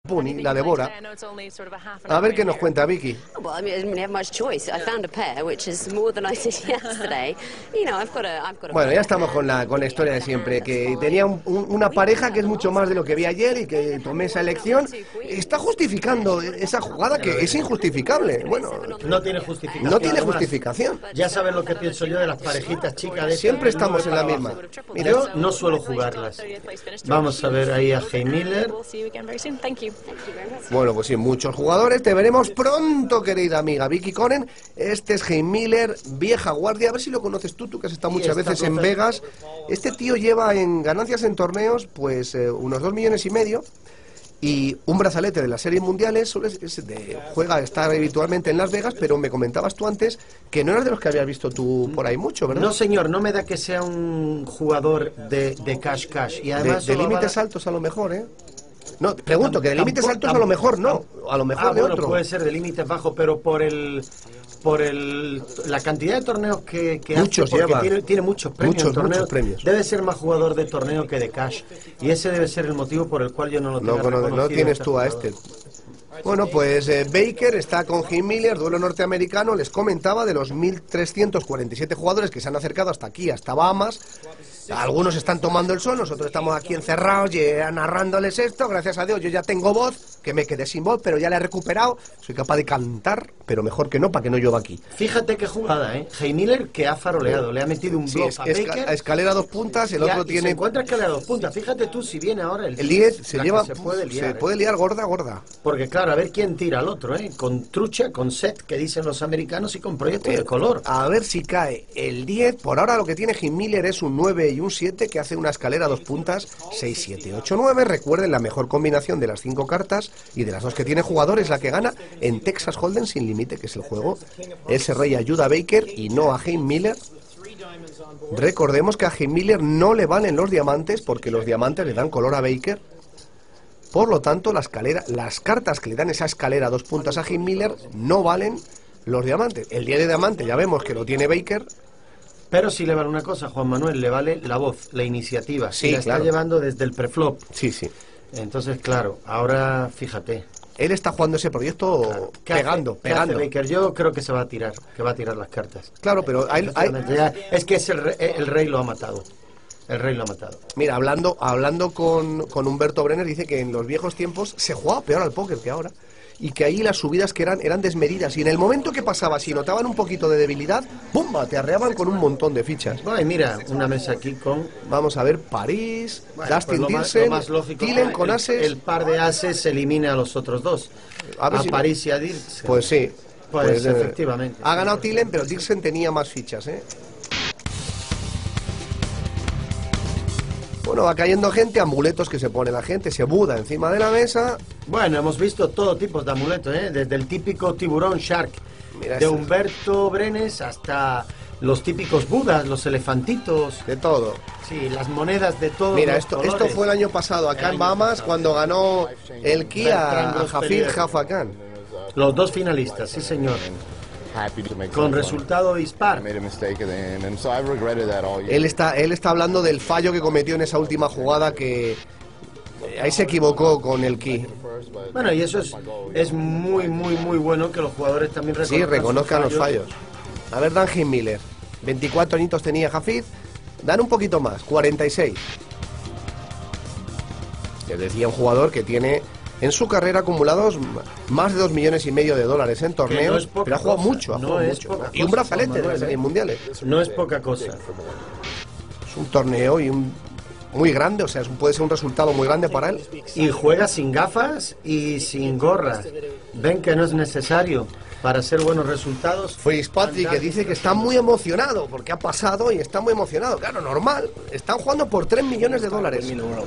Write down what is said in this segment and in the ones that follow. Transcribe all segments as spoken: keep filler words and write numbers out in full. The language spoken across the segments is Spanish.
Puni, la devora. A ver qué nos cuenta Vicky. Bueno, ya estamos con la, con la historia de siempre, que tenía un, un, una pareja que es mucho más de lo que vi ayer y que tomé esa elección. Está justificando esa jugada que es injustificable. Bueno, no tiene justificación. No tiene justificación. Ya sabes lo que pienso yo de las parejitas chicas de siempre estamos en la misma. Mira, yo no suelo jugarlas. Vamos a ver ahí a Heimiller Miller. Bueno, pues sí, muchos jugadores. Te veremos pronto, querida amiga Vicky Conen. Este es Heimiller Miller, vieja guardia. A ver si lo conoces tú, tú que has estado muchas veces en Vegas. Este tío lleva en ganancias en torneos, pues eh, unos dos millones y medio. Y un brazalete de las series mundiales. Suele, es de, juega, está habitualmente en Las Vegas, pero me comentabas tú antes que no eras de los que habías visto tú por ahí mucho, ¿verdad? No, señor, no me da que sea un jugador de, de cash cash. Y además de, de límites para... altos a lo mejor, ¿eh? No, pregunto, que de límites altos a lo mejor no, a lo mejor ah, de bueno, otro. Puede ser de límites bajos, pero por el por el la cantidad de torneos que, que muchos hace, lleva. Tiene, tiene muchos premios, muchos, torneos, muchos premios. Debe ser más jugador de torneo que de cash. Y ese debe ser el motivo por el cual yo no lo tengo. No, no, no tienes tú a este. Bueno, pues eh, Baker está con Heimiller Miller, duelo norteamericano. Les comentaba de los mil trescientos cuarenta y siete jugadores que se han acercado hasta aquí, hasta Bahamas. Algunos están tomando el sol, nosotros estamos aquí encerrados ya narrándoles esto. Gracias a Dios yo ya tengo voz, que me quedé sin voz, pero ya la he recuperado. Soy capaz de cantar, pero mejor que no, para que no llueva aquí. Fíjate qué jugada, ¿eh? Heimiller Miller que ha faroleado, le ha metido un block sí, a Baker. Baker. A escalera a dos puntas, el otro y tiene... se encuentra escalera a dos puntas. Fíjate tú si viene ahora el... El diez se lleva... Se puede liar, se ¿eh? puede liar gorda, gorda. Porque claro, a ver quién tira al otro, ¿eh? Con trucha, con set, que dicen los americanos, y con proyecto de color. A ver si cae el diez. Por ahora lo que tiene Heimiller Miller es un nueve y un siete, que hace una escalera a dos puntas, seis, siete, ocho, nueve. Recuerden, la mejor combinación de las cinco cartas y de las dos que tiene jugador es la que gana en Texas Hold'em sin límite, que es el juego. Ese rey ayuda a Baker y no a Heimiller Miller. Recordemos que a Heimiller Miller no le valen los diamantes porque los diamantes le dan color a Baker. Por lo tanto, la escalera, las cartas que le dan esa escalera a dos puntas a Heimiller Miller no valen los diamantes. El diez de diamante ya vemos que lo tiene Baker. Pero sí le vale una cosa, Juan Manuel, le vale la voz, la iniciativa. Sí, y la claro. Está llevando desde el preflop. Sí, sí. Entonces, claro, ahora fíjate. Él está jugando ese proyecto claro. pegando, hace, pegando. Hace Baker? Yo creo que se va a tirar, que va a tirar las cartas. Claro, pero hay, hay... es que es el, rey, el rey lo ha matado. El rey lo ha matado. Mira, hablando, hablando con, con Humberto Brenner, dice que en los viejos tiempos se jugaba peor al póker que ahora. Y que ahí las subidas que eran eran desmedidas. Y en el momento que pasaba, si notaban un poquito de debilidad, ¡pumba!, te arreaban con un montón de fichas. Ay, mira, una mesa aquí con... Vamos a ver, París, bueno, Dustin pues Dirsen, más, lógico, Tillen con el, ases... El par de ases elimina a los otros dos. A, ver a si París no. y a Dirsen. Pues sí. Pues, pues efectivamente. Ha ganado Tillen, pero Dirsen tenía más fichas, ¿eh? Bueno, va cayendo gente, amuletos que se pone la gente, se buda encima de la mesa. Bueno, hemos visto todo tipo de amuletos, ¿eh? Desde el típico tiburón shark Mira de ese. Humberto Brenes hasta los típicos budas, los elefantitos. De todo. Sí, las monedas de todo. Mira, esto, esto fue el año pasado acá el en Bahamas pasado. Cuando ganó el Kia a Jafir Jaffa. Los dos finalistas, sí señor. Con resultado dispar. Él está, él está hablando del fallo que cometió en esa última jugada, que ahí se equivocó con el key. Bueno, y eso es, es muy, muy, muy bueno que los jugadores también reconozcan, sí, reconozcan los fallos. A ver, Dan Heimiller Miller, veinticuatro añitos tenía Hafid, dan un poquito más, cuarenta y seis. Les decía un jugador que tiene en su carrera acumulados más de dos millones y medio de dólares en torneos, no pero ha jugado cosa, mucho, ha jugado no mucho. Cosa, y un brazalete de las series mundiales. No es poca cosa. Es un torneo y un muy grande, o sea, puede ser un resultado muy grande para él. Y juega sin gafas y sin gorra. Ven que no es necesario para hacer buenos resultados. Fitzpatrick, que dice que está muy emocionado porque ha pasado y está muy emocionado. Claro, normal. Están jugando por tres millones de dólares.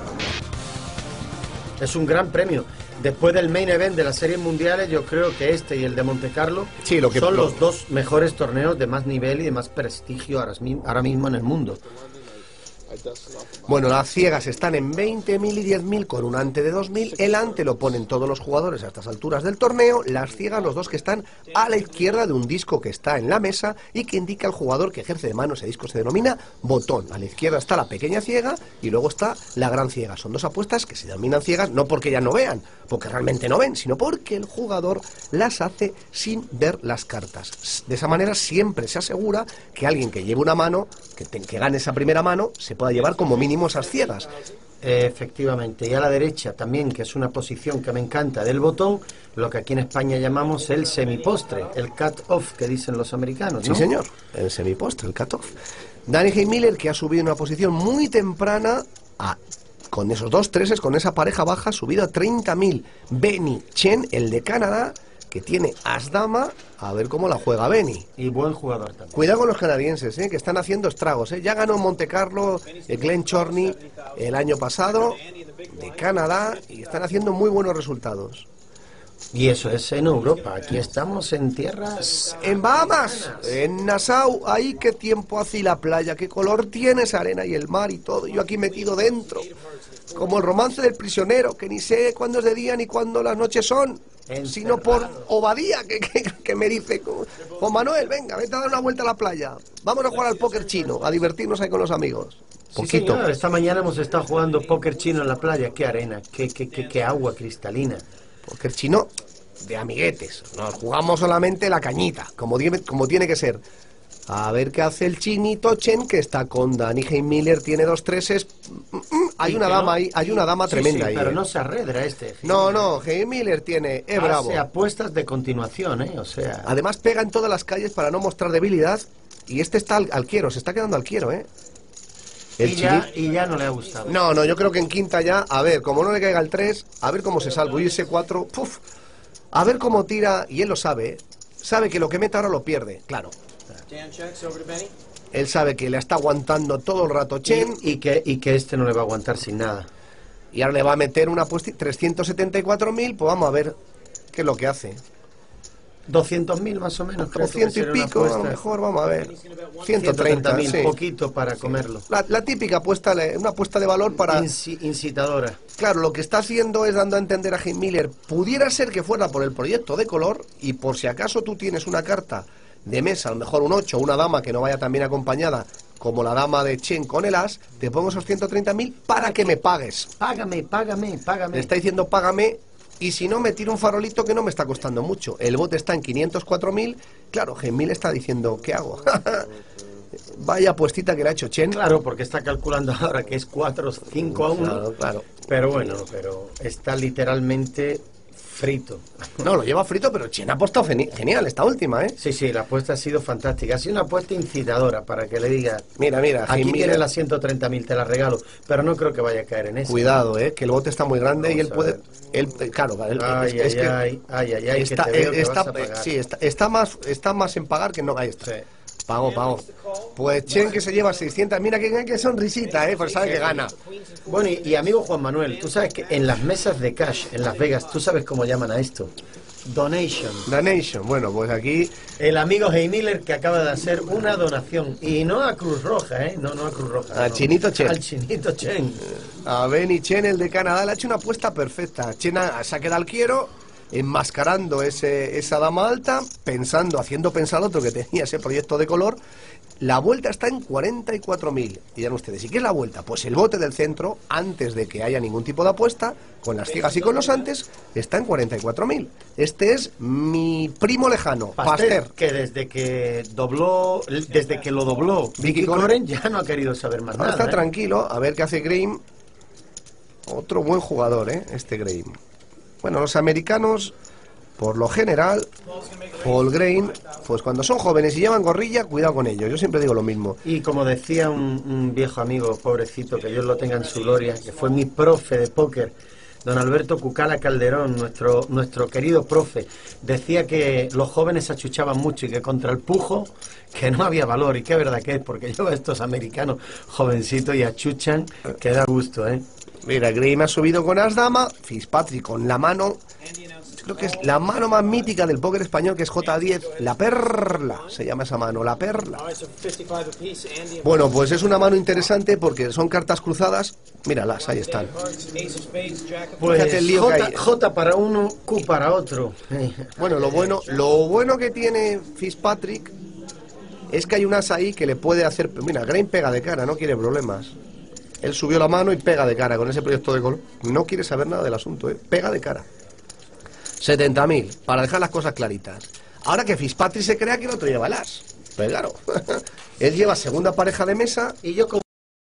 Es un gran premio. Después del main event de las series mundiales, yo creo que este y el de Monte Carlo sí, lo que son lo... los dos mejores torneos de más nivel y de más prestigio ahora, ahora mismo en el mundo. Bueno, las ciegas están en veinte mil y diez mil con un ante de dos mil. El ante lo ponen todos los jugadores a estas alturas del torneo. Las ciegas, los dos que están a la izquierda de un disco que está en la mesa y que indica al jugador que ejerce de mano. Ese disco se denomina botón. A la izquierda está la pequeña ciega y luego está la gran ciega. Son dos apuestas que se denominan ciegas no porque ya no vean, porque realmente no ven, sino porque el jugador las hace sin ver las cartas. De esa manera siempre se asegura que alguien que lleve una mano, que, te, que gane esa primera mano, se pueda llevar como mínimo esas ciegas. Efectivamente, y a la derecha también, que es una posición que me encanta del botón, lo que aquí en España llamamos el semipostre, el cut-off que dicen los americanos, ¿no? Sí, señor, el semipostre, el cut-off. Danny Heimiller, que ha subido en una posición muy temprana a, con esos dos treses, con esa pareja baja, subido a treinta mil. Benny Chen, el de Canadá, que tiene as-dama, a ver cómo la juega Benny. Y buen jugador también. Cuidado con los canadienses, ¿eh? Que están haciendo estragos, ¿eh? Ya ganó en Monte Carlo el Glenn Chorney el año pasado, de Canadá, y están haciendo muy buenos resultados. Y eso es en Europa, aquí estamos en tierras... En Bahamas, en Nassau, ahí qué tiempo hace y la playa, qué color tiene esa arena y el mar y todo, yo aquí metido dentro, como el romance del prisionero, que ni sé cuándo es de día ni cuándo las noches son, encerrado, sino por Obadía, que, que, que me dice, Juan Manuel, venga, vete a dar una vuelta a la playa, vamos a jugar al póker chino, a divertirnos ahí con los amigos. Sí, señor, esta mañana hemos estado jugando póker chino en la playa, qué arena, qué, qué, qué, qué agua cristalina. Póker chino de amiguetes, nos jugamos solamente la cañita, como, como tiene que ser. A ver qué hace el chinito Chen, que está con Danny Heimiller, tiene dos treses. Hay una dama ahí, hay una dama tremenda ahí. Pero no se arredra este. No, no, Heimiller tiene, es bravo. Hace apuestas de continuación, ¿eh? O sea... Además pega en todas las calles para no mostrar debilidad, y este está al, al quiero, se está quedando al quiero, ¿eh? El y, ya, y ya no le ha gustado. No, no, yo creo que en quinta ya, a ver, como no le caiga el tres, a ver cómo se salva. Y ese cuatro, puf, a ver cómo tira, y él lo sabe, ¿eh? Sabe que lo que mete ahora lo pierde, claro. Él sabe que le está aguantando todo el rato Chen. Y, y, que, y que este no le va a aguantar sin nada. Y ahora le va a meter una apuesta, trescientos setenta y cuatro mil, pues vamos a ver qué es lo que hace. doscientos mil más o menos. doscientos y pico, a lo mejor, vamos a ver. ciento treinta mil, sí. Poquito para sí. comerlo. La, la típica apuesta, una apuesta de valor para... Inci incitadora. Claro, lo que está haciendo es dando a entender a Heimiller, pudiera ser que fuera por el proyecto de color, y por si acaso tú tienes una carta de mesa, a lo mejor un ocho, una dama que no vaya tan bien acompañada como la dama de Chen con el as, te pongo esos ciento treinta mil para que me pagues. Págame, págame, págame. Le está diciendo págame, y si no me tiro un farolito que no me está costando mucho. El bote está en quinientos cuatro mil, claro, Heimiller está diciendo, ¿qué hago? Vaya puestita que le ha hecho Chen. Claro, porque está calculando ahora que es cuatro cinco a uno. Claro, claro. Pero bueno, pero está literalmente... frito. No, lo lleva frito, pero Chen ha apostado genial esta última, ¿eh? Sí, sí, la apuesta ha sido fantástica. Ha sido una apuesta incitadora para que le diga... Mira, mira, aquí tienes las ciento treinta mil, te las regalo. Pero no creo que vaya a caer en eso. Cuidado, ¿eh? Que el bote está muy grande. Vamos y él puede... Él, claro, él, ay, es, ay, que ay, ay, ay, ay, está, que te veo que está, vas a pagar. Sí, está, está, más, está más en pagar que no. Ahí está. Sí. Pago, pago. Pues Chen que se lleva seiscientos. Mira que, que sonrisita, ¿eh? Pues sabe que gana. Bueno, y, y amigo Juan Manuel, tú sabes que en las mesas de cash, en Las Vegas, ¿tú sabes cómo llaman a esto? Donation. Donation. Bueno, pues aquí... El amigo Heimiller que acaba de hacer una donación. Y no a Cruz Roja, ¿eh? No, no a Cruz Roja. Al no. Chinito Chen. Al Chinito Chen. A Benny Chen, el de Canadá, le ha hecho una apuesta perfecta. Chen se ha quedado al quiero, enmascarando ese, esa dama alta, pensando, haciendo pensar al otro que tenía ese proyecto de color. La vuelta está en cuarenta y cuatro mil. Dirán ustedes, ¿y qué es la vuelta? Pues el bote del centro, antes de que haya ningún tipo de apuesta, con las ciegas y con los antes, está en cuarenta y cuatro mil. Este es mi primo lejano, Pasteur, Pasteur. Que desde que dobló, desde que lo dobló Vicky Koren, ya no ha querido saber más nada. Está ¿eh? tranquilo, a ver qué hace Graham. Otro buen jugador, ¿eh? Este Graham. Bueno, los americanos... Por lo general, Paul Graham, pues cuando son jóvenes y llevan gorrilla, cuidado con ellos. Yo siempre digo lo mismo. Y como decía un, un viejo amigo, pobrecito, que Dios lo tenga en su gloria, que fue mi profe de póker, don Alberto Cucala Calderón, nuestro, nuestro querido profe, decía que los jóvenes achuchaban mucho y que contra el pujo, que no había valor. Y qué verdad que es, porque yo veo a estos americanos jovencitos y achuchan, que da gusto, ¿eh? Mira, Graham ha subido con as dama, Fitzpatrick con la mano... creo que es la mano más mítica del póker español, que es J diez, la perla, se llama esa mano, la perla. Bueno, pues es una mano interesante porque son cartas cruzadas, míralas, ahí están. Pues Fíjate el lío J, que hay. J para uno, Q para otro. Bueno, lo bueno, lo bueno que tiene Fitzpatrick es que hay un as ahí que le puede hacer... Mira, Grain pega de cara, no quiere problemas. Él subió la mano y pega de cara con ese proyecto de color. No quiere saber nada del asunto, ¿eh? Pega de cara. setenta mil, para dejar las cosas claritas. Ahora que Fitzpatrick se crea que el otro lleva el as. Pues claro, él lleva segunda pareja de mesa. Y yo como